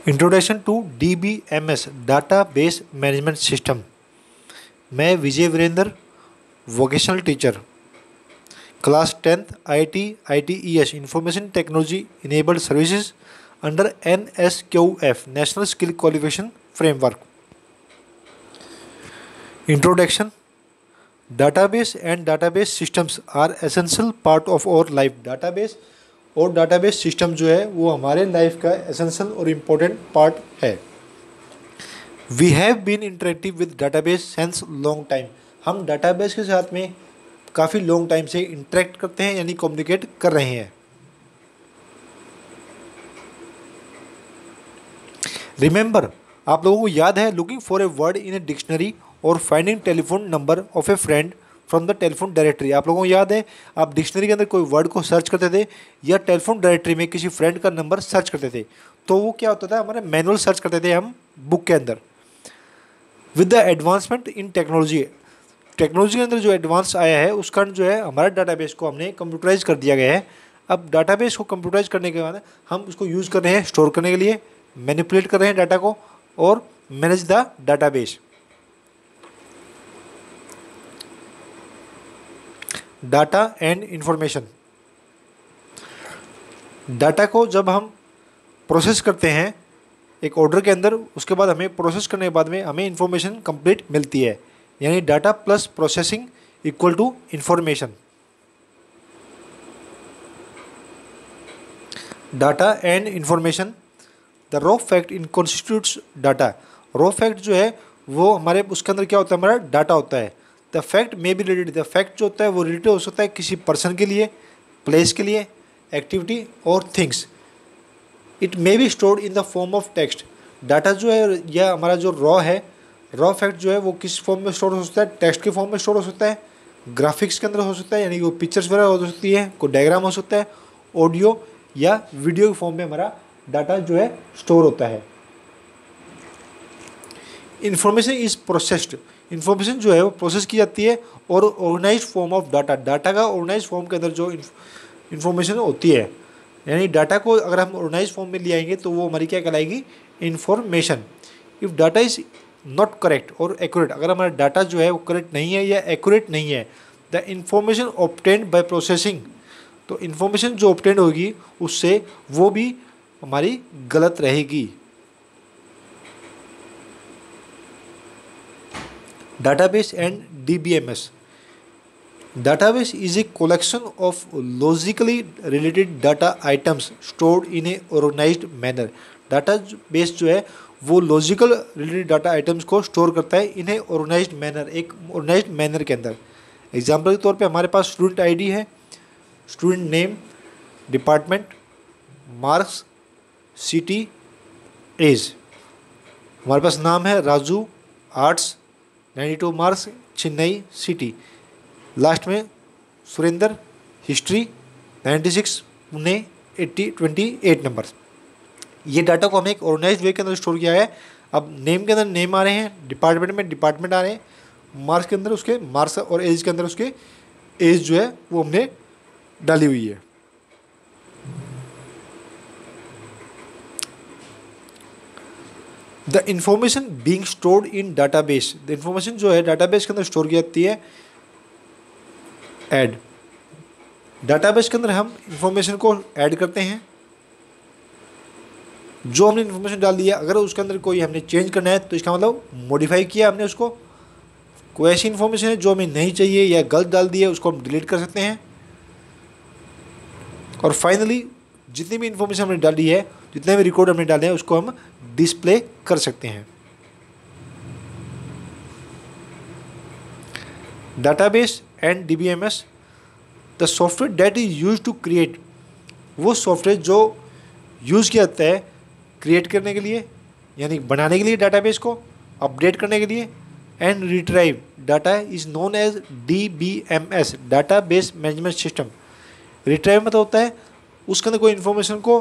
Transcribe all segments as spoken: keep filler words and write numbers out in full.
Introduction to D B M S database management system. मैं Vijay Virendra, vocational teacher, class tenth I T I T E S information technology enabled services under N S Q F national skill qualification framework. Introduction. Database and database systems are essential part of our life. Database और database system जो है वो हमारे life का essential और important part है। We have been interactive with database since long time. हम database के साथ में काफ़ी लॉन्ग टाइम से इंटरेक्ट करते हैं, यानी कम्युनिकेट कर रहे हैं। रिमेंबर, आप लोगों को याद है, looking for a word in a dictionary और finding telephone number of a friend from the telephone directory. आप लोगों को याद है, आप डिक्शनरी के अंदर कोई वर्ड को सर्च करते थे या टेलीफोन डायरेक्टरी में किसी फ्रेंड का नंबर सर्च करते थे, तो वो क्या होता था, हमारे मैनुअल सर्च करते थे हम बुक के अंदर। With the advancement in technology, technology के अंदर जो एडवांस आया है उसका जो है हमारे डाटाबेस को हमने कंप्यूटराइज कर दिया गया है। अब डाटाबेस को कंप्यूटराइज करने के बाद हम उसको यूज़ कर रहे हैं स्टोर करने के लिए, मैनिपुलेट कर रहे हैं डाटा को और manage the database. Data and information. Data को जब हम प्रोसेस करते हैं एक ऑर्डर के अंदर, उसके बाद हमें प्रोसेस करने के बाद में हमें इंफॉर्मेशन कंप्लीट मिलती है, यानी data plus processing equal to information. Data and information. The raw fact in constitutes data. Raw fact जो है वो हमारे उसके अंदर क्या होता है, हमारा डाटा होता है। The fact may be related, the fact जो होता है वो रिलेटेड हो सकता है किसी पर्सन के लिए, प्लेस के लिए, एक्टिविटी और things. It may be stored in the form of text. Data जो है या हमारा जो रॉ है, रॉ फैक्ट जो है वो किस फॉर्म में स्टोर हो सकता है, टेक्स्ट के फॉर्म में स्टोर हो सकता है, ग्राफिक्स के अंदर हो सकता है, यानी वो पिक्चर्स वगैरह हो सकती है, कोई डायग्राम हो सकता है, ऑडियो या वीडियो के फॉर्म में हमारा डाटा जो है स्टोर होता है। Information is processed. इंफॉर्मेशन जो है वो प्रोसेस की जाती है और organise form of data, data का ऑर्गेनाइज फॉर्म के अंदर जो इंफॉर्मेशन होती है, यानी डाटा को अगर हम ऑर्गेनाइज फॉर्म में ले आएंगे तो वो हमारी क्या कहलाएगी, information. If data is not correct और एक्यूरेट, अगर हमारा डाटा जो है वो करेक्ट नहीं है या एक्यूरेट नहीं है, the information obtained by processing, तो इंफॉर्मेशन जो ऑब्टेन्ड होगी उससे वो भी हमारी गलत रहेगी। Database and D B M S. Database is a collection of logically related data items stored in a organized manner. Database जो है वो लॉजिकल रिलेटेड डाटा आइटम्स को स्टोर करता है इन ए ऑर्गेनाइज्ड मैनर, एक ऑर्गेनाइज्ड मैनर के अंदर। Example के तौर पे हमारे पास स्टूडेंट आईडी है, student name, department, marks, city, age. हमारे पास नाम है Raju, arts, ninety two marks, Chennai city. Last में Surendra, history, ninety six, Pune, eighty twenty eight number. ये डाटा को हमने एक ऑर्गेनाइज्ड वे के अंदर स्टोर किया है। अब नेम के अंदर नेम आ रहे हैं, डिपार्टमेंट में डिपार्टमेंट आ रहे हैं, मार्क्स के अंदर उसके मार्क्स और एज के अंदर उसके एज जो है वो हमने डाली हुई है। The information being stored in database, the information जो है डाटाबेस के अंदर स्टोर की जाती है। ऐड, डाटाबेस के अंदर हम इंफॉर्मेशन को ऐड करते हैं। जो हमने इंफॉर्मेशन डाल दिया, अगर उसके अंदर कोई हमने चेंज करना है तो इसका मतलब मॉडिफाई किया हमने उसको। कोई ऐसी इंफॉर्मेशन है जो हमें नहीं चाहिए या गलत डाल दी है, उसको हम डिलीट कर सकते हैं। और फाइनली जितनी भी इंफॉर्मेशन हमने डाली है, जितने भी रिकॉर्ड हमने डाले हैं, उसको हम डिस्प्ले कर सकते हैं। Database and DBMS. The software that is use to create, वो सॉफ्टवेयर जो यूज़ किया जाता है क्रिएट करने के लिए, यानी बनाने के लिए, डाटाबेस को अपडेट करने के लिए, and retrieve data is known as DBMS, database management system. Retrieve मतलब होता है उसके अंदर कोई इन्फॉर्मेशन को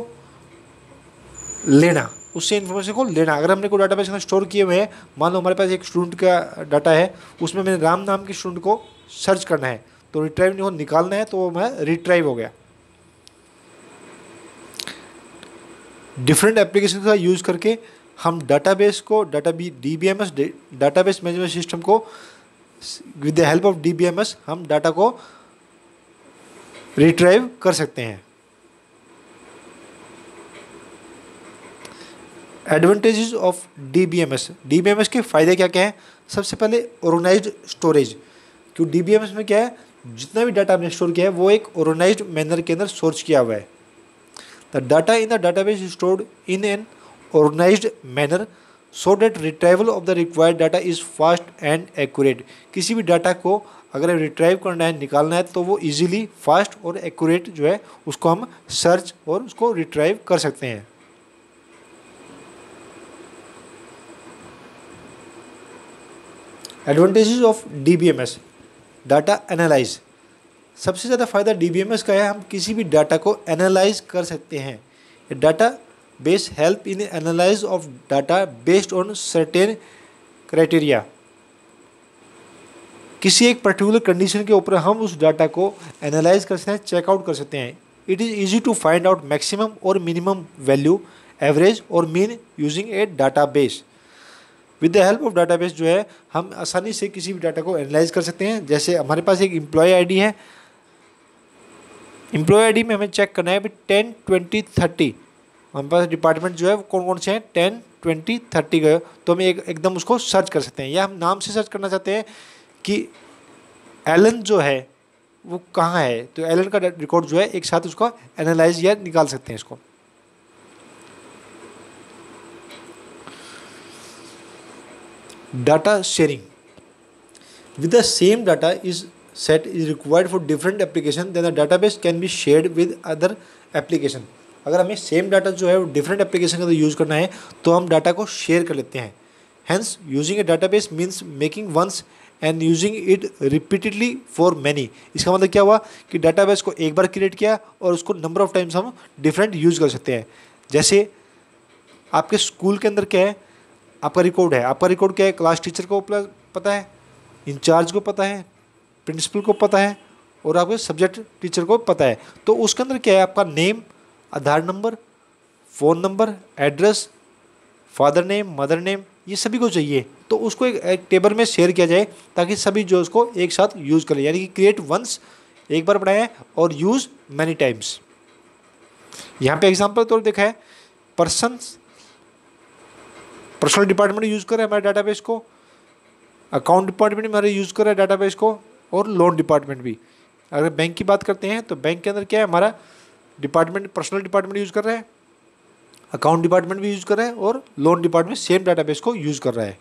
लेना, उससे इन्फॉर्मेशन को लेना। अगर हमने कोई डाटाबेस में स्टोर किए हुए हैं, मान लो हमारे पास एक स्टूडेंट का डाटा है, उसमें मैंने राम नाम के स्टूडेंट को सर्च करना है, तो रिट्राइव को निकालना है, तो वो मैं रिट्राइव हो गया। डिफरेंट एप्लीकेशन का यूज़ करके हम डाटाबेस को data B D B M S database management system को with the help of D B M S हम डाटा को रिट्राइव कर सकते हैं। Advantages of D B M S, D B M S के फ़ायदे क्या क्या हैं? सबसे पहले ऑर्गेनाइज्ड स्टोरेज, क्यों डी बी एम एस में क्या है, जितना भी डाटा आपने स्टोर किया है वो एक ऑर्गेनाइज्ड मैनर के अंदर सोर्स किया हुआ है। The data in the database is stored in an organised manner so that retrieval of the required data is fast and accurate. किसी भी डाटा को अगर रिट्राइव करना है, निकालना है, तो वो इजीली, फास्ट और एक्यूरेट जो है उसको हम सर्च और उसको रिट्राइव कर सकते हैं। Advantages of D B M S, data analyse. सबसे ज़्यादा फ़ायदा डी बी एम एस का है, हम किसी भी डाटा को एनालाइज कर सकते हैं। Database help in analyse of data based on certain criteria. किसी एक पर्टिकुलर कंडीशन के ऊपर हम उस डाटा को एनालाइज कर सकते हैं, चेकआउट कर सकते हैं। It is easy to find out maximum और मिनिमम वैल्यू, एवरेज और mean using a database. With the help of database जो है हम आसानी से किसी भी डाटा को एनालाइज कर सकते हैं। जैसे हमारे पास एक एम्प्लॉय आईडी है, एम्प्लॉय आईडी में हमें चेक करना है अभी टेन ट्वेंटी थर्टी, हमारे पास डिपार्टमेंट जो है वो कौन कौन से हैं, टेन ट्वेंटी थर्टी गए, तो हम एक एकदम उसको सर्च कर सकते हैं। या हम नाम से सर्च करना चाहते हैं कि एलन जो है वो कहाँ है, तो एलन का रिकॉर्ड जो है एक साथ उसको एनालाइज या निकाल सकते हैं इसको। Data sharing. With the same data is set is required for different application, then the database can be shared with other application. अगर हमें सेम डाटा जो है वो डिफरेंट एप्लीकेशन का तो यूज़ करना है तो हम डाटा को शेयर कर लेते हैं। Hence, using a database means making once and using it repeatedly for many. इसका मतलब क्या हुआ कि डाटाबेस को एक बार क्रिएट किया और उसको नंबर ऑफ टाइम्स हम डिफरेंट यूज़ कर सकते हैं। जैसे आपके स्कूल के अंदर क्या है, आपका रिकॉर्ड है, आपका रिकॉर्ड क्या है, क्लास टीचर को पता है, इंचार्ज को पता है, प्रिंसिपल को पता है और आपके सब्जेक्ट टीचर को पता है। तो उसके अंदर क्या है, आपका name, Aadhaar number, phone number, address, father name, mother name, ये सभी को चाहिए। तो उसको एक, एक टेबल में शेयर किया जाए ताकि सभी जो उसको एक साथ यूज़ करें, यानी कि क्रिएट वंस, एक बार बनाया और यूज़ मैनी टाइम्स। यहाँ पे एग्जाम्पल तौर देखा है, पर्सन पर्सनल डिपार्टमेंट यूज़ कर रहा है हमारे डाटाबेस को, अकाउंट डिपार्टमेंट हमारे यूज़ कर रहा है डाटाबेस को, और लोन डिपार्टमेंट भी। अगर बैंक की बात करते हैं तो बैंक के अंदर क्या है, हमारा डिपार्टमेंट पर्सनल डिपार्टमेंट यूज़ कर रहा है, अकाउंट डिपार्टमेंट भी यूज़ कर रहा है और लोन डिपार्टमेंट सेम डाटाबेस को यूज़ कर रहा है।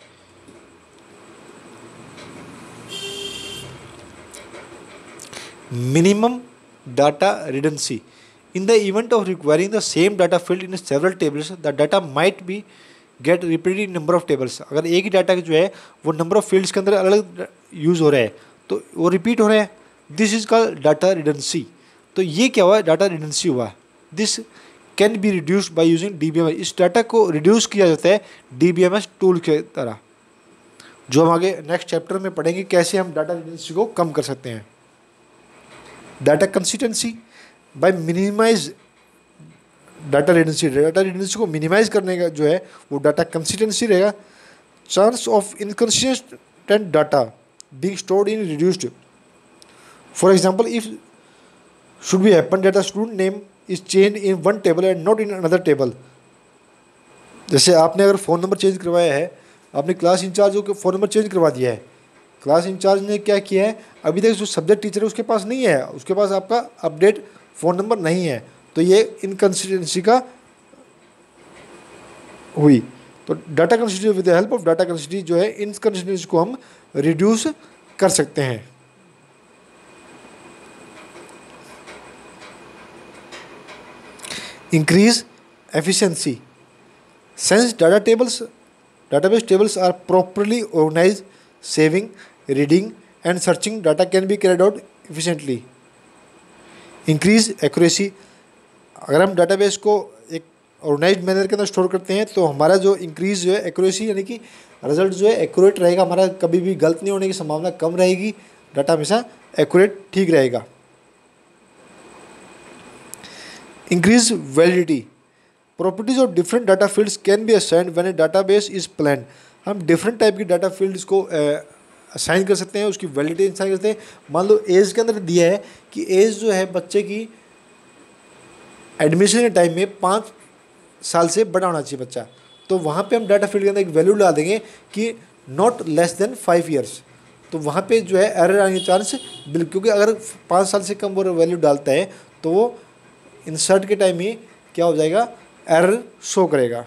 Minimum data redundancy. In the event of requiring the same data field in several tables, the data might be get repeated number of tables. अगर एक ही डाटा जो है वो नंबर ऑफ फील्ड्स के अंदर अलग यूज़ हो रहा है तो वो रिपीट हो रहा है, this is called data redundancy. तो ये क्या हुआ, डाटा रिडंडेंसी हुआ। This can be reduced by using D B M S. इस डाटा को रिड्यूस किया जाता है D B M S tool के तरह, जो हम आगे नेक्स्ट चैप्टर में पढ़ेंगे कैसे हम डाटा रिडंडेंसी को कम कर सकते हैं। Data consistency, by minimise data redundancy, data redundancy को मिनिमाइज करने का जो है वो डाटा कंसिस्टेंसी रहेगा। Chance of inconsistent data being stored in reduced. For example, if should be happen that the student name is change in one table and not in another table. जैसे आपने अगर phone number change करवाया है, आपने class incharge को phone number change करवा दिया है, क्लास इंचार्ज ने क्या किया है, अभी तक जो सब्जेक्ट टीचर है उसके पास नहीं है, उसके पास आपका अपडेट फ़ोन नंबर नहीं है, तो ये इनकंसिस्टेंसी का हुई। तो data consistency, with the help of data consistency जो है इनकंसिस्टेंसी को हम रिड्यूस कर सकते हैं। Increase efficiency. Since data tables database tables are properly organized, saving, reading and searching data can be carried out efficiently. Increase accuracy. अगर हम database को एक ऑर्गेनाइज्ड मैनर के अंदर स्टोर करते हैं तो हमारा जो इंक्रीज जो है एक्यूरेसी, यानी कि रिजल्ट जो है एक्यूरेट रहेगा, हमारा कभी भी गलत नहीं होने की संभावना कम रहेगी, डाटा हमेशा एक्यूरेट ठीक रहेगा। Increase validity. Properties of different data fields can be assigned when a database is planned. हम डिफरेंट टाइप की डाटा फील्ड्स को असाइन कर सकते हैं, उसकी वैलिडिटी असाइन करते हैं। मान लो एज के अंदर दिया है कि एज जो है बच्चे की एडमिशन के टाइम में पाँच साल से बड़ा होना चाहिए बच्चा, तो वहाँ पे हम डाटा फील्ड के अंदर एक वैल्यू डाल देंगे कि not less than five years. तो वहाँ पे जो है एरर आने के चांस बिल्कुल, क्योंकि अगर पाँच साल से कम वो वैल्यू डालता है तो वो इंसर्ट के टाइम ही क्या हो जाएगा, एरर शो करेगा।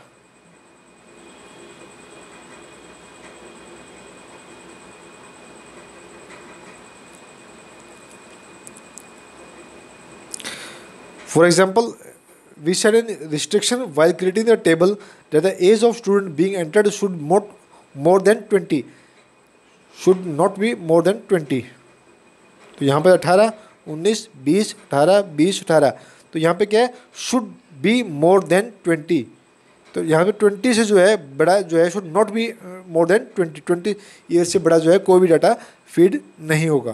For example, we set a restriction while creating the table that the age of student being entered should not more than twenty, should not be more than twenty। तो यहाँ पे अठारह, उन्नीस, बीस, अठारह, बीस, अठारह, तो यहाँ पे क्या है, should be more than twenty. तो यहाँ पे ट्वेंटी से जो है बड़ा जो है should not be more than twenty, twenty year से बड़ा जो है कोई भी डाटा फीड नहीं होगा।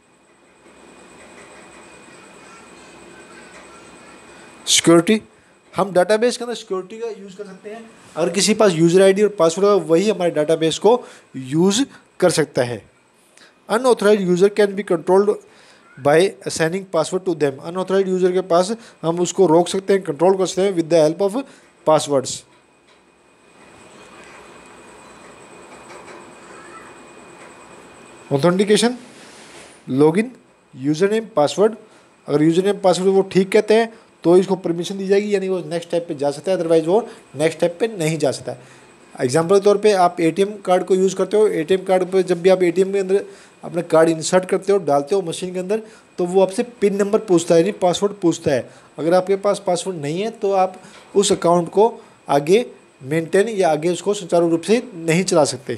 सिक्योरिटी, हम डाटाबेस के अंदर सिक्योरिटी का यूज़ कर सकते हैं। अगर किसी पास यूज़र आईडी और पासवर्ड होगा वही हमारे डाटाबेस को यूज़ कर सकता है। Unauthorised user can be controlled by assigning password to them. Unauthorised user के पास हम उसको रोक सकते हैं, कंट्रोल कर सकते हैं with the help of passwords. Authentication, login, user name, password. अगर यूज़र नेम पासवर्ड वो ठीक कहते हैं तो इसको परमिशन दी जाएगी, यानी वो नेक्स्ट स्टेप पे जा सकता है, अदरवाइज वो नेक्स्ट स्टेप पे नहीं जा सकता। एग्जाम्पल के तौर पे आप एटीएम कार्ड को यूज़ करते हो, एटीएम कार्ड पे जब भी आप एटीएम के अंदर अपना कार्ड इंसर्ट करते हो, डालते हो मशीन के अंदर, तो वो आपसे पिन नंबर पूछता है, यानी पासवर्ड पूछता है। अगर आपके पास पासवर्ड नहीं है तो आप उस अकाउंट को आगे मेंटेन या आगे उसको सुचारू रूप से नहीं चला सकते।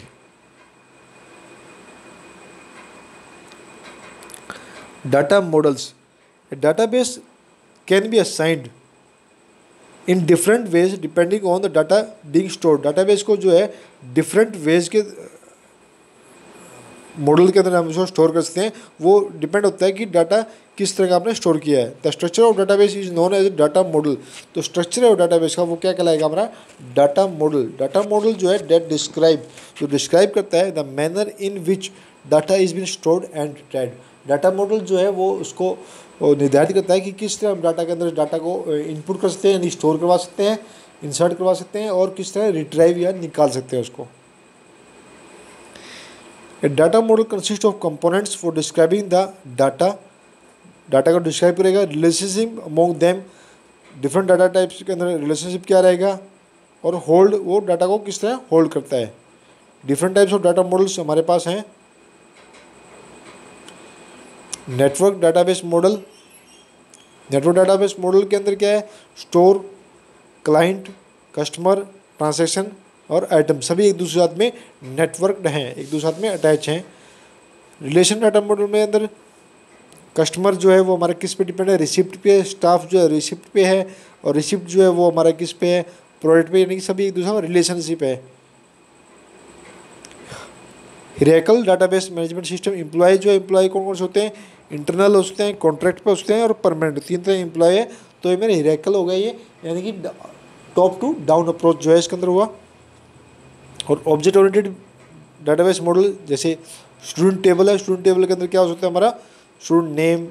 Data models, database can be assigned in different ways depending on the data being stored। Database को जो है डिफरेंट वेज के मॉडल के अंदर हम उसको स्टोर कर सकते हैं। वो डिपेंड होता है कि डाटा किस तरह का आपने स्टोर किया है। The structure of database is known as data model. तो स्ट्रक्चर ऑफ डाटाबेस का वो क्या कहलाएगा, हमारा डाटा मॉडल। डाटा मॉडल जो है डेट डिस्क्राइब, जो डिस्क्राइब करता है the manner in which data is been stored and trade. Data model जो है वो उसको निर्धारित करता है कि किस तरह हम डाटा के अंदर डाटा को इनपुट कर सकते हैं, यानी स्टोर करवा सकते हैं, इंसर्ट करवा सकते हैं, और किस तरह रिट्राइव या निकाल सकते हैं उसको। A data model consist of components for describing the data. Data को डिस्क्राइब करेगा। Relationship among them, different data types के अंदर रिलेशनशिप क्या रहेगा, और होल्ड, वो डाटा को किस तरह होल्ड करता है। Different types of data models हमारे पास हैं। Network database model, network database model के अंदर क्या है, स्टोर, क्लाइंट, कस्टमर, ट्रांजैक्शन और आइटम सभी एक दूसरे साथ में नेटवर्कड हैं, एक दूसरे साथ में अटैच हैं। रिलेशन डाटा मॉडल में अंदर कस्टमर जो है वो हमारे किस पे डिपेंड है, रिसिप्ट पे। स्टाफ जो है रिसिप्ट पे है, और रिसिप्ट जो है वो हमारा किस पे है, प्रोडक्ट पे, यानी कि सभी एक दूसरे में रिलेशनशिप है। Hierarchical database management system, employee जो है, एम्प्लॉय कौन कौन से होते हैं, इंटरनल होते हैं, कॉन्ट्रैक्ट पे होते हैं, और परमानेंट, तीन तरह एम्प्लॉय है। तो ये मेरे हिरार्किकल हो गया ये, यानी कि टॉप टू डाउन अप्रोच जो है इसके अंदर हुआ। और ऑब्जेक्ट ओरिएंटेड डाटाबेस मॉडल, जैसे स्टूडेंट टेबल है, स्टूडेंट टेबल के अंदर क्या हो सकता है हमारा, student name,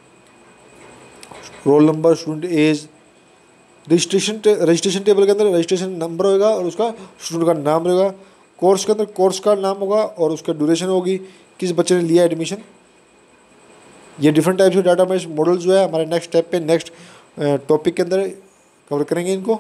roll number, student age. Registration registration table के अंदर रजिस्ट्रेशन नंबर होगा और उसका स्टूडेंट का नाम रहेगा। कोर्स के अंदर कोर्स का नाम होगा और उसका ड्यूरेशन होगी, किस बच्चे ने लिया एडमिशन। ये different types of database model जो है हमारे नेक्स्ट स्टेप पे, नेक्स्ट टॉपिक के अंदर कवर करेंगे इनको।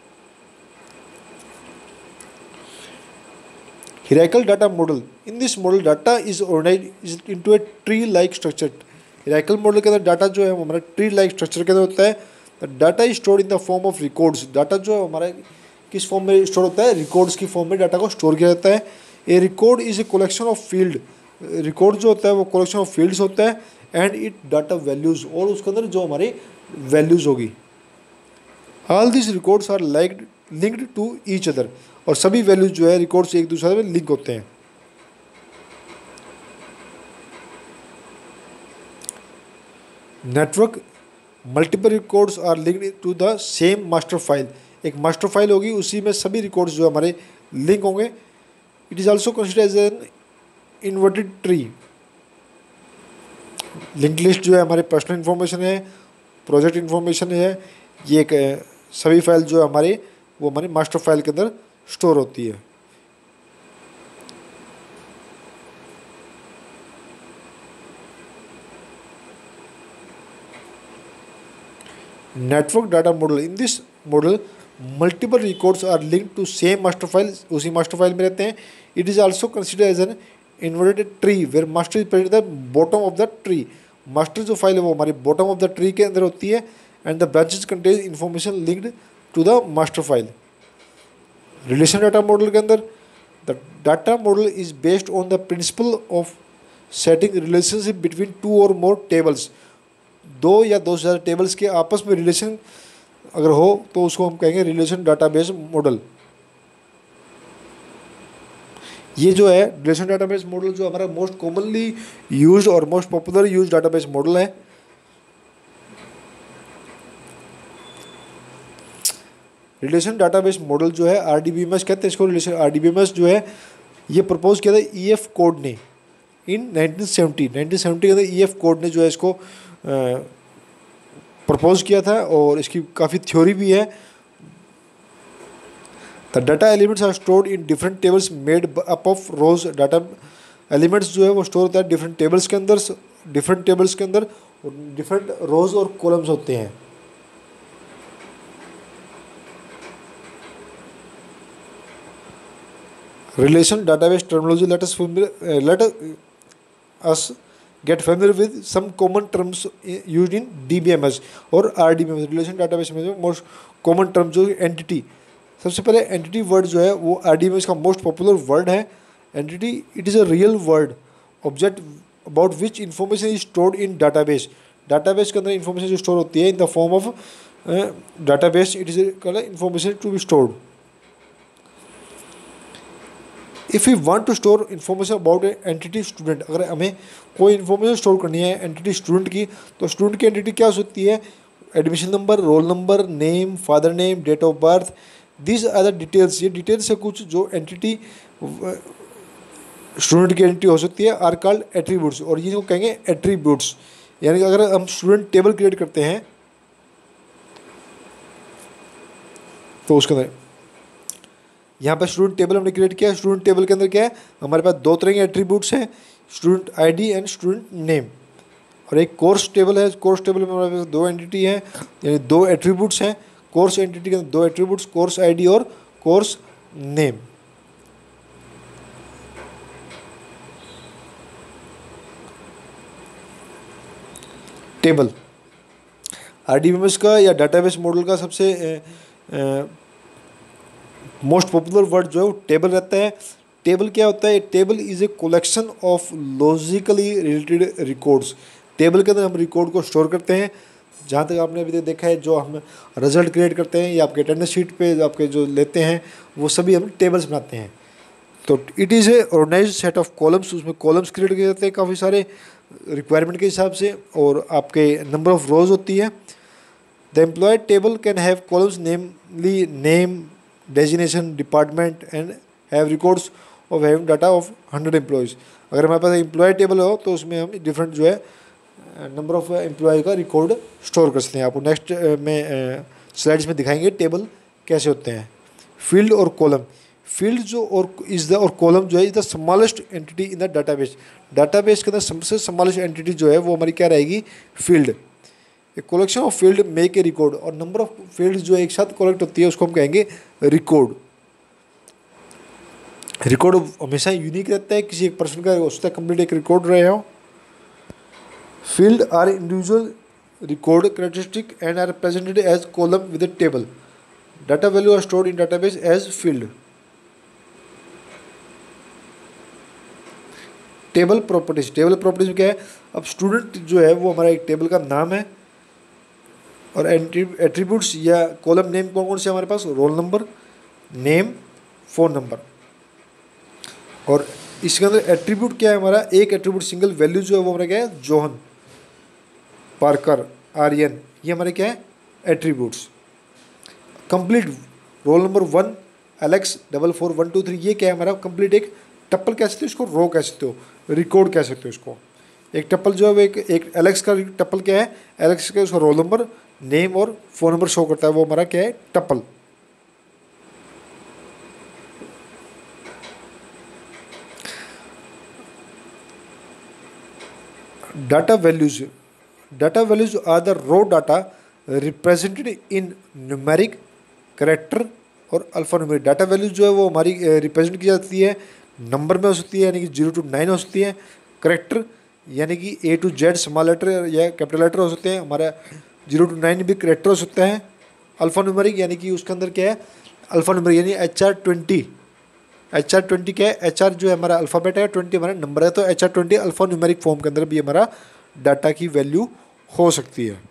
Hierarchical data model, in this model data is organised into a tree like structure. Hierarchical model के अंदर डाटा जो है वो हमारा ट्री लाइक स्ट्रक्चर के अंदर होता है। Data is stored in the form of records. Data जो हमारा किस फॉर्म में स्टोर होता है, रिकॉर्ड्स की फॉर्म में डाटा को स्टोर किया जाता है। A record is a collection of field. Record जो होता है वो कलेक्शन ऑफ फील्ड्स होता है, एंड इट डाटा वैल्यूज, और उसके अंदर जो हमारी वैल्यूज होगी। All this records are like linked to each other, और सभी वैल्यूज जो है रिकॉर्ड से एक दूसरे में लिंक होते हैं। Network, multiple records are linked to the same master file. एक मास्टर फाइल होगी, उसी में सभी रिकॉर्ड्स जो हमारे लिंक होंगे। It is also consider as an inverted tree. Link list जो है हमारे पर्सनल इन्फॉर्मेशन है, प्रोजेक्ट इन्फॉर्मेशन है, ये एक सभी फाइल जो है हमारे वो हमारे मास्टर फाइल के अंदर स्टोर होती है। Network data model, in this model multiple records are link to same master file, उसी मास्टर फाइल में रहते हैं। It is also consider as an inverted tree where master is present the bottom of the tree. Master जो file है वो हमारी bottom of the tree के अंदर होती है and the branches contain information linked to the master file. Relation data model के अंदर the data model is based on the principle of setting relationship between two or more tables. दो या दो से ज़्यादा टेबल्स के आपस में रिलेशन अगर हो तो उसको हम कहेंगे रिलेशन डाटाबेस मॉडल। ये जो है रिलेशन डाटाबेस मॉडल जो हमारा मोस्ट कॉमनली यूज्ड और most popular use database model है। रिलेशन डाटाबेस मॉडल जो है आरडीबीएमएस कहते हैं इसको। रिलेशन आरडीबीएमएस जो है ये प्रपोज किया था ईएफ कोड ने in nineteen seventy nineteen seventy के अंदर ईएफ कोड ने जो है इसको प्रपोज किया था और इसकी काफ़ी थ्योरी भी है। The data elements are stored in different tables made up of rows. Data elements जो है वो स्टोर होता है डिफरेंट टेबल्स के अंदर, डिफरेंट टेबल्स के अंदर डिफरेंट रोज और कॉलम्स होते हैं। Relation database terminology, let us let us get familiar with some common terms used in D B M S और R D B M S। Relation database में जो मोस्ट कॉमन टर्म जो entity, सबसे पहले entity word जो है वो R D B M S का मोस्ट पॉपुलर वर्ड है। Entity it is a real world object about which information is stored in database. Database के अंदर इंफॉर्मेशन जो स्टोर होती है in the form of database, it is information to be stored. If you want to store information about entity student, अगर हमें कोई information store करनी है एंटिटी स्टूडेंट की, तो स्टूडेंट की एंटिटी क्या हो सकती है? Admission number, roll number, name, father name, date of birth, this are the details. ये डिटेल्स है कुछ जो एंटिटी स्टूडेंट की एंटिटी हो सकती है, आर कॉल्ड एट्रीब्यूट्स। और ये जो कहेंगे एट्रीब्यूट्स, यानी कि अगर हम स्टूडेंट टेबल क्रिएट करते हैं तो उसके अंदर यहाँ पर स्टूडेंट टेबल हमने क्रिएट किया। स्टूडेंट टेबल के अंदर क्या है, हमारे पास दो तरह के एट्रीब्यूट्स हैं, student ID and student name. और एक कोर्स टेबल है, कोर्स टेबल में हमारे पास दो एंटिटी हैं, यानी दो एट्रीब्यूट्स हैं। कोर्स एंटिटी के अंदर दो एट्रीब्यूट्स, कोर्स आईडी और कोर्स नेम। टेबल आरडीबीएमएस का या डाटाबेस मॉडल का सबसे a, a, most popular word जो है वो टेबल रहता है। टेबल क्या होता है? Table is a collection of logically related records. Table के अंदर हम रिकॉर्ड को स्टोर करते हैं। जहाँ तक आपने अभी तक देखा है, जो हम रिजल्ट क्रिएट करते हैं या आपके अटेंडेंस शीट पे आपके जो लेते हैं वो सभी हम टेबल्स बनाते हैं। तो it is a organised set of columns, उसमें कॉलम्स क्रिएट किए जाते हैं काफ़ी सारे रिक्वायरमेंट के हिसाब से, और आपके नंबर ऑफ रोज होती है। The employee table can have columns namely name, designation, department and have records of having data of hundred employees. अगर हमारे पास एम्प्लॉय टेबल हो तो उसमें हम डिफरेंट जो है नंबर ऑफ एम्प्लॉय का रिकॉर्ड स्टोर कर सकते हैं। आपको नेक्स्ट में स्लाइड्स में दिखाएंगे टेबल कैसे होते हैं। फील्ड और कॉलम, फील्ड जो और इज द और कॉलम जो है is the smallest entity in the database. Database के अंदर सबसे स्मॉलेस्ट एंटिटी जो है वो हमारी क्या रहेगी? Field. A collection of field make a record, और नंबर ऑफ फील्ड जो है एक साथ कलेक्ट होती है उसको हम कहेंगे रिकॉर्ड। रिकॉर्ड हमेशा यूनिक रहता है, किसी एक पर्सन का उसका कंप्लीट एक रिकॉर्ड रहे हो। Field are individual record characteristic and are presented as column with a table. Data value are stored in database as field. Table properties, table properties में क्या है? अब स्टूडेंट जो है वो हमारा एक टेबल का नाम है, और एट्रीब्यूट्स या कॉलम नेम कौन कौन से हमारे पास? Roll number, name, phone number. और इसके अंदर एट्रीब्यूट क्या है हमारा? एक एट्रीब्यूट सिंगल वैल्यू जो है वो हमारा क्या है? जोहन, पार्कर, आर्यन, ये हमारे क्या है? Attributes. Complete roll number one Alex double four one two three, ये क्या है हमारा कंप्लीट एक टप्पल कह सकते हो इसको, रो कह सकते हो, रिकॉर्ड कह सकते हो इसको। एक टप्पल जो है वो एक एक एलेक्स का टप्पल क्या है, एलेक्स का उसका रोल नंबर, नेम और फ़ोन नंबर शो करता है, वो हमारा क्या है tuple. Data values, data values are the row data represented in numeric, character और अल्फान्यूमेरिक। डाटा वैल्यूज जो है वो हमारी रिप्रेजेंट की जाती है नंबर में हो सकती है, यानी कि जीरो टू नाइन हो सकती है, करेक्टर यानी कि A to Z small letter या कैपिटल लेटर हो सकते हैं, हमारा जीरो टू नाइन भी करेक्टर हो सकता है। अल्फा न्यूमेरिक यानी कि उसके अंदर क्या है अल्फा न्यूमेरिक, यानी H R twenty, H R twenty क्या है, एच आर जो है हमारा अल्फ़ाबेट है, ट्वेंटी हमारा नंबर है, तो H R twenty alpha numeric form के अंदर भी हमारा डाटा की वैल्यू हो सकती है।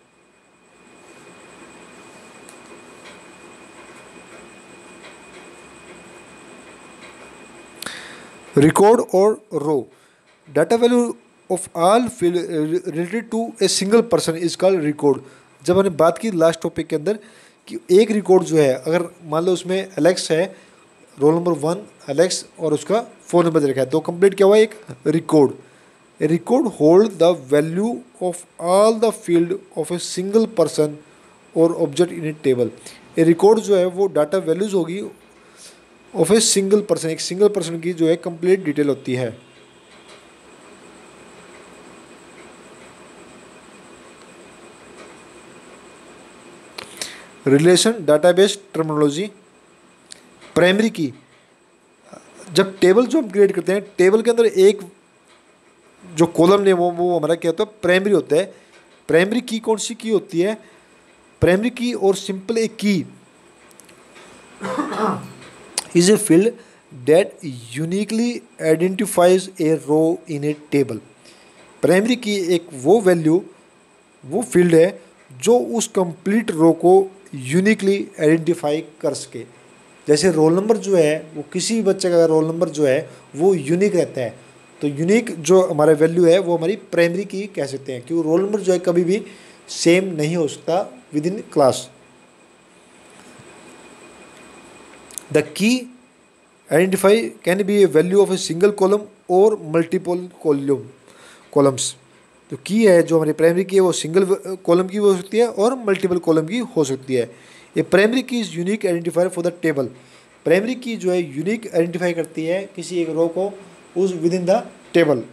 रिकॉर्ड और row, data value of all field related to a single person is called record. जब हमने बात की लास्ट टॉपिक के अंदर कि एक रिकॉर्ड जो है, अगर मान लो उसमें एलेक्स है, रोल नंबर वन एलेक्स और उसका फ़ोन नंबर रखा है, तो कंप्लीट क्या हुआ एक record. A record hold the value of all the field of a single person or object in a table. A record जो है वो डाटा वैल्यूज होगी ऑफ ए सिंगल पर्सन, एक सिंगल पर्सन की जो है कंप्लीट डिटेल होती है। रिलेशन डाटाबेस टर्मिनोलॉजी, प्राइमरी की, जब टेबल जो हम क्रिएट करते हैं, टेबल के अंदर एक जो कॉलम ने वो वो हमारा क्या होता है प्राइमरी होता है। प्राइमरी की कौन सी की होती है, प्राइमरी की और simple a key is a field that uniquely identifies a row in a table. Primary key एक वो वैल्यू, वो फील्ड है जो उस कंप्लीट रो को यूनिकली आइडेंटिफाई कर सके। जैसे रोल नंबर जो है वो किसी भी बच्चे का रोल नंबर जो है वो यूनिक रहता है, तो यूनिक जो हमारा वैल्यू है वो हमारी प्राइमरी की कह सकते हैं, क्योंकि रोल नंबर जो है कभी भी सेम नहीं हो सकता within class. The key identify can be a value of a single column or multiple column columns. तो की है जो हमारी प्राइमरी की है वो सिंगल कॉलम की हो सकती है और मल्टीपल कॉलम की हो सकती है। ये primary key is unique identifier for the table. Primary key जो है यूनिक आइडेंटिफाई करती है किसी एक रो को उस within the table.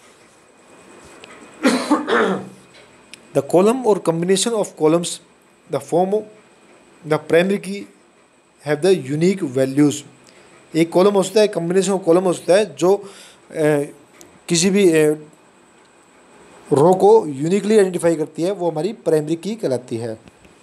The column or combination of columns the form of the primary key have the unique values. एक column हो सकता है, कॉम्बिनेशन ऑफ कॉलम हो सकता है जो ए, किसी भी ए, रो को यूनिकली आइडेंटिफाई करती है, वो हमारी प्राइमरी की कहलाती है।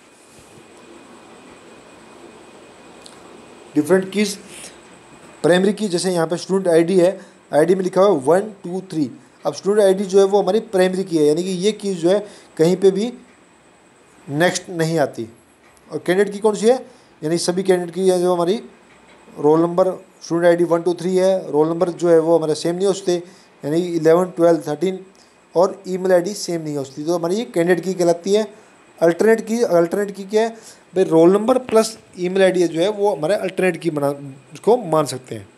डिफरेंट कीज प्राइमरी की, जैसे यहाँ पे स्टूडेंट आईडी है, आईडी में लिखा हुआ है वन टू थ्री। अब स्टूडेंट आईडी जो है वो हमारी प्राइमरी की है, यानी कि ये कीज जो है कहीं पे भी नेक्स्ट नहीं आती। और कैंडिडेट की कौन सी है, यानी सभी कैंडिडेट की है जो हमारी roll number student ID one two three है, रोल नंबर जो है वो हमारे सेम नहीं हो सकते, यानी इलेवन ट्वेल्व थर्टीन, और ईमेल आईडी सेम नहीं हो सकती, तो हमारी ये कैंडिडेट की कहलाती है। अल्टरनेट की, अल्टरनेट की क्या है भाई, roll number plus email ID जो है वो हमारे अल्टरनेट की बना उसको मान सकते हैं।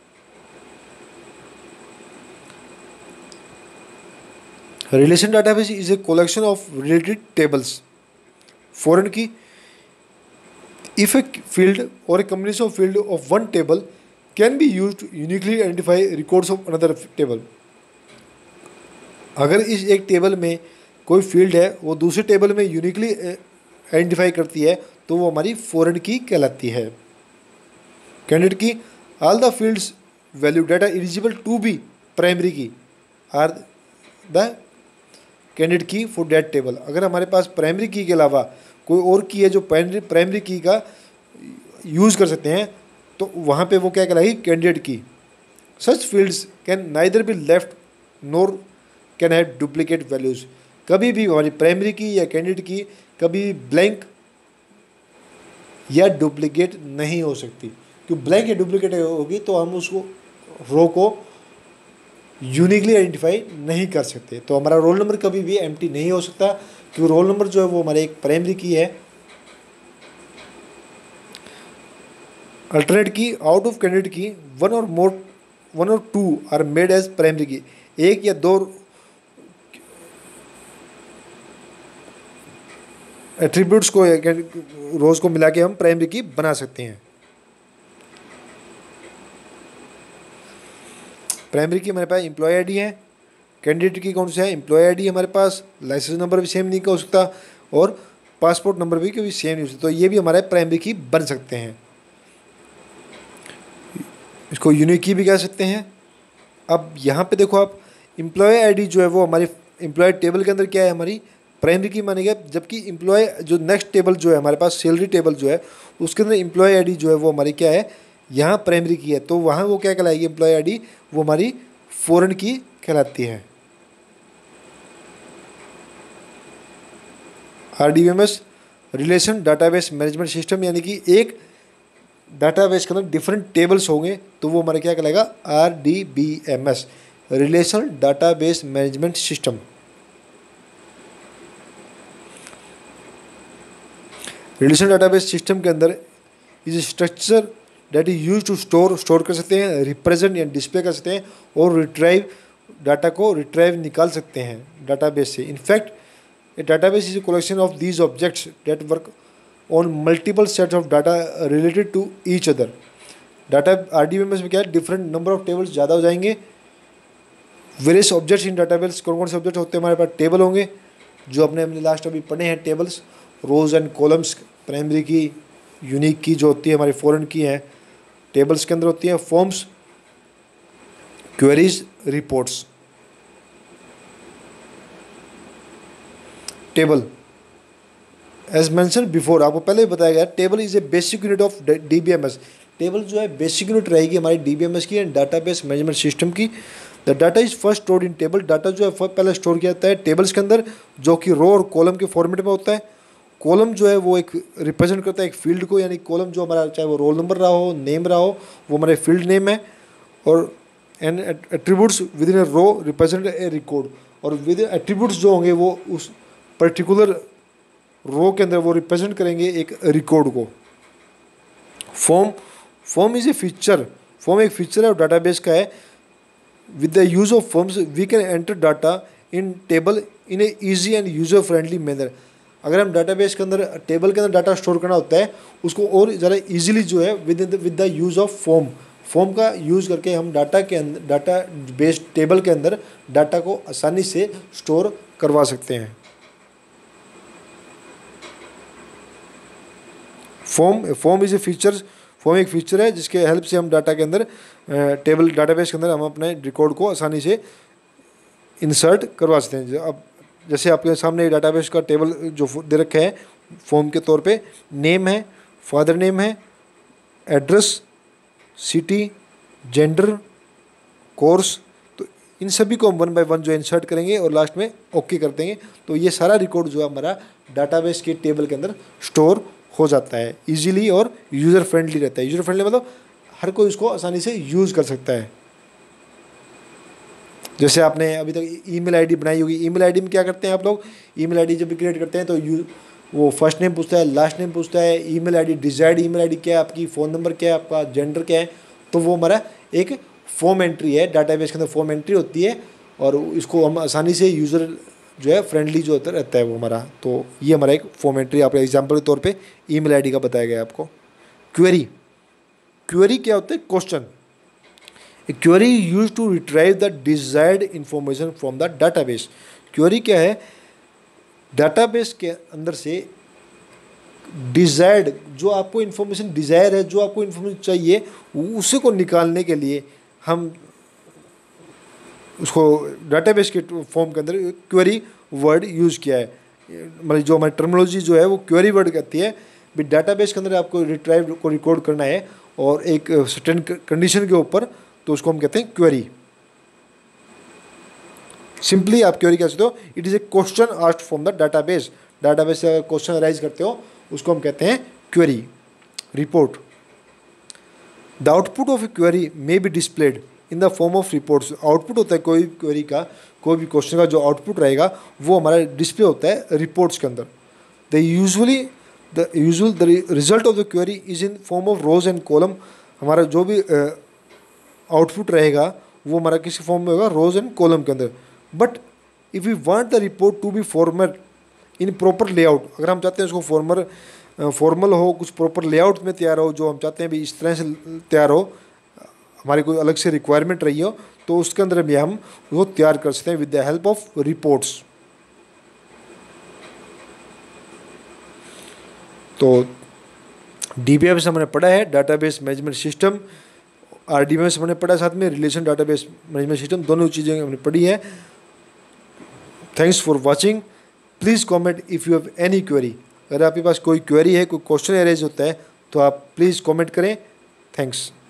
Relation database is a collection of related tables. Foreign key, if a field or a combination of field of one table can be used to uniquely identify records of another table. अगर इस एक table में कोई field है वो दूसरे table में uniquely identify करती है तो वो हमारी फॉरेन की कहलाती है। Candidate key, all the fields value data eligible to be primary key are the candidate key for that table. अगर हमारे पास प्राइमरी की के अलावा कोई और की है जो प्राइमरी की का यूज़ कर सकते हैं तो वहाँ पे वो क्या कहलाएगी, candidate key. Such fields can neither be left nor can have duplicate values. कभी भी हमारी प्राइमरी की या कैंडिडेट की कभी ब्लैंक या डुप्लीकेट नहीं हो सकती, क्योंकि ब्लैंक या डुप्लीकेट होगी तो हम उसको रो को यूनिकली आइडेंटिफाई नहीं कर सकते। तो हमारा रोल नंबर कभी भी एम्प्टी नहीं हो सकता, क्योंकि रोल नंबर जो है वो हमारे एक प्राइमरी की है। Alternate key out of candidate key one or more one or two are made as primary key, एक या दो एट्रीब्यूट्स को रोज को मिला के हम प्राइमरी की बना सकते हैं। प्राइमरी की हमारे पास एम्प्लॉय आईडी है, कैंडिडेट की कौन सा है, एम्प्लॉय आईडी हमारे पास, लाइसेंस नंबर भी सेम नहीं हो सकता और पासपोर्ट नंबर भी कभी सेम नहीं हो सकता, तो ये भी हमारे प्राइमरी की बन सकते हैं। इसको यूनिक की भी कह सकते हैं। अब यहाँ पे देखो आप, एम्प्लॉय आईडी जो है वो हमारी एम्प्लॉय टेबल के अंदर क्या है, हमारी प्राइमरी की मानी गया, जबकि एम्प्लॉय जो नेक्स्ट टेबल जो है हमारे पास सैलरी टेबल जो है उसके अंदर एम्प्लॉय आईडी जो है वो हमारी क्या है, यहाँ प्राइमरी की है, तो वहाँ वो क्या कहलाएगी, एम्प्लॉय आईडी वो हमारी फॉरेन की कहलाती है। R D B M S relation database management system, यानी कि एक डाटाबेस के अंदर डिफरेंट टेबल्स होंगे तो वो हमारा क्या कहलाएगा, R D B M S relation database management system. Relation database system के अंदर is structure that is use to store store कर सकते हैं, रिप्रेजेंट या डिस्प्ले कर सकते हैं और रिट्राइव डाटा को रिट्राइव निकाल सकते हैं डाटाबेस से। In fact a database is a collection of these objects that work on multiple sets of data related to each other. Data R D B M S में क्या है, डिफरेंट नंबर ऑफ टेबल्स ज़्यादा हो जाएंगे। Various objects in database, कौन कौन से object होते हैं हमारे पास, टेबल होंगे जो अपने हमने लास्ट अभी पढ़े हैं, tables, rows and columns primary key, unique key जो होती है हमारी फॉरेन की है, टेबल्स के अंदर होती हैं, forms, queries, reports. Table as mentioned before, आपको पहले ही बताया गया, table is a basic unit of D B M S. Table जो है बेसिक यूनिट रहेगी हमारी डी बी एम एस की एंड डाटाबेस मैनेजमेंट सिस्टम की। The data is first stored in table, data जो है पहले स्टोर किया जाता है टेबल्स के अंदर, जो कि रो और कॉलम के फॉर्मेट में होता है। कॉलम जो है वो एक रिप्रेजेंट करता है एक फील्ड को, यानी कॉलम जो हमारा चाहे वो रोल नंबर रहा हो, नेम रहा हो, वो हमारे फील्ड नेम है। और and attributes within a row represent a record, और विद एट्रीब्यूट्स जो होंगे वो उस पर्टिकुलर रो के अंदर वो रिप्रेजेंट करेंगे एक रिकॉर्ड को। Form form is a feature, form एक फीचर है और डाटाबेस का है। With the use of forms we can enter data in table in a easy and user friendly manner. अगर हम डाटाबेस के अंदर टेबल के अंदर डाटा स्टोर करना होता है उसको और ज़्यादा इजीली जो है with with the use of form, form का यूज़ करके हम डाटा के अंदर डाटा बेस टेबल के अंदर डाटा को आसानी से स्टोर करवा सकते हैं। Form form is a feature, form एक फीचर है जिसके हेल्प से हम डाटा के अंदर टेबल डाटाबेस के अंदर हम अपने रिकॉर्ड को आसानी से इंसर्ट करवा सकते हैं। अब जैसे आपके सामने डाटाबेस का टेबल जो दे रखा है फॉर्म के तौर पे, नेम है, फादर नेम है, एड्रेस, सिटी, जेंडर, कोर्स, तो इन सभी को हम वन बाय वन जो इंसर्ट करेंगे और लास्ट में ओके कर देंगे, तो ये सारा रिकॉर्ड जो है हमारा डाटाबेस के टेबल के अंदर स्टोर हो जाता है इजीली और यूज़र फ्रेंडली रहता है। यूज़र फ्रेंडली मतलब हर कोई उसको आसानी से यूज़ कर सकता है। जैसे आपने अभी तक ईमेल आईडी बनाई होगी, ईमेल आईडी में क्या करते हैं आप लोग, ईमेल आईडी जब भी क्रिएट करते हैं तो यू वो फर्स्ट नेम पूछता है, लास्ट नेम पूछता है, email ID desired email ID क्या है आपकी, फ़ोन नंबर क्या है आपका, जेंडर क्या है, तो वो हमारा एक फॉर्म एंट्री है, डाटाबेस के अंदर फॉर्म एंट्री होती है और इसको हम आसानी से यूज़र जो है फ्रेंडली जो होता रहता है वो हमारा, तो ये हमारा एक फॉर्म एंट्री आप एग्जाम्पल के तौर पे ईमेल आईडी का बताया गया आपको। क्वेरी, क्वेरी क्या होता है, question. A query used to retrieve the desired information from the database। Query क्या है, डाटाबेस के अंदर से डिजायर्ड जो आपको इन्फॉर्मेशन डिज़ायर है, जो आपको इन्फॉर्मेशन चाहिए उसी को निकालने के लिए हम उसको डाटाबेस के फॉर्म के अंदर क्वेरी वर्ड यूज़ किया है। मतलब जो हमारी टर्मिनोलॉजी जो है वो क्वेरी वर्ड कहती है। भी डाटाबेस के अंदर आपको रिट्राइव को रिकॉर्ड करना है और एक सर्टेन कंडीशन के ऊपर, तो उसको हम कहते हैं क्वेरी। सिंपली आप क्वेरी कह सकते हो, it is a question asked from the database. Database से क्वेश्चन अराइज करते हो उसको हम कहते हैं query. Report, the output of a query may be displayed in the form of reports. Output होता है कोई क्वेरी का, कोई भी क्वेश्चन का जो आउटपुट रहेगा वो हमारा डिस्प्ले होता है रिपोर्ट्स के अंदर। The usually the usual the result of the query is in form of rows and column. हमारा जो भी आउटपुट uh, रहेगा वो हमारा किसी फॉर्म में होगा, रोज एंड कॉलम के अंदर। But if you want the report to be format in proper layout, अगर हम चाहते हैं उसको फॉर्मर फॉर्मल हो, कुछ प्रॉपर लेआउट में तैयार हो, जो हम चाहते हैं भी इस तरह से तैयार हो, हमारी कोई अलग से रिक्वायरमेंट रही हो, तो उसके अंदर भी हम वो तैयार कर सकते हैं with the help of reports. तो डीबीएमएस हमने पढ़ा है, डाटाबेस मैनेजमेंट सिस्टम। आरडीएमएस हमने पढ़ा है साथ में, रिलेशन डाटाबेस मैनेजमेंट सिस्टम, दोनों चीज़ें हमने पढ़ी है। Thanks for watching. Please comment if you have any query. अगर आपके पास कोई क्वेरी है, कोई क्वेश्चन अरेज होता है, तो आप प्लीज़ कमेंट करें। थैंक्स।